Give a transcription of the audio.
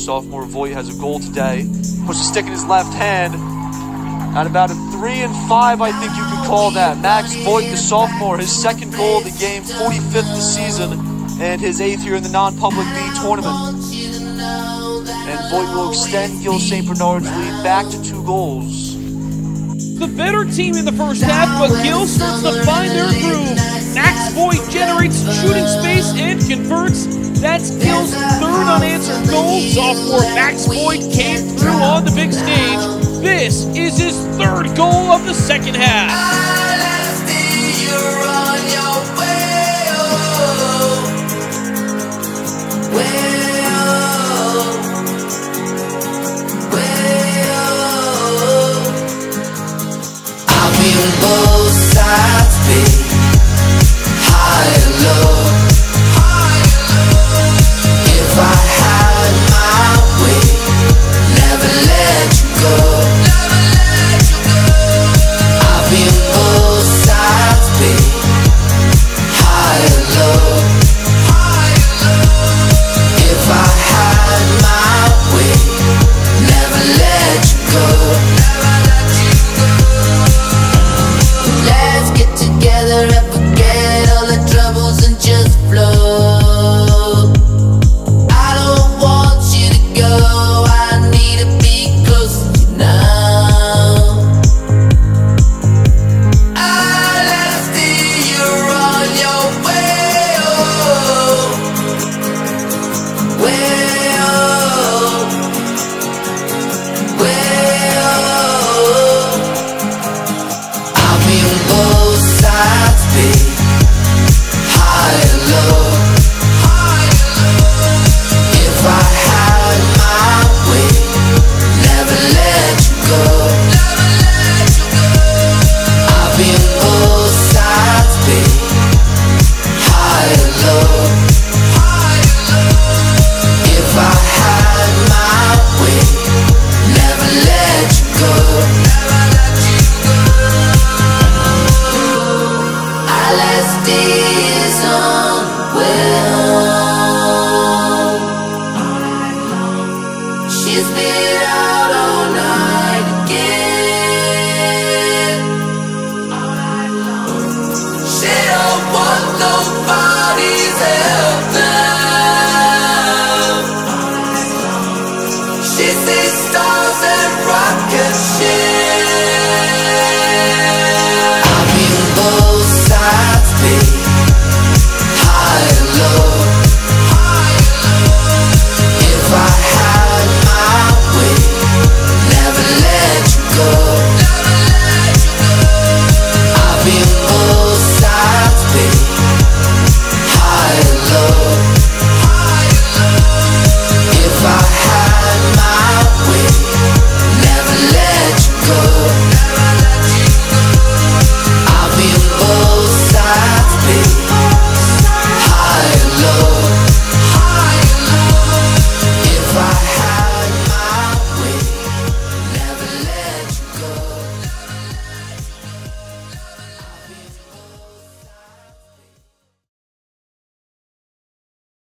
sophomore Voigt has a goal today. Puts a stick in his left hand. At about a 3 and 5, I think you could call that. Max Voigt, the sophomore, his second goal of the game, 45th this season, and his 8th here in the non-public B tournament. And Voigt will extend Gill St. Bernard's lead back to 2 goals. The better team in the first half, but Gill starts to find their groove. Max Voigt generates shooting space and converts. That's Gill's 3rd unanswered goal. Sophomore Max Voigt came through on the big stage. This is his 3rd goal of the second half.